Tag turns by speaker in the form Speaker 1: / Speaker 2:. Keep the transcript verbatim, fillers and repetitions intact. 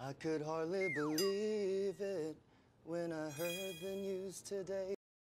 Speaker 1: I could hardly believe it when I heard the news today.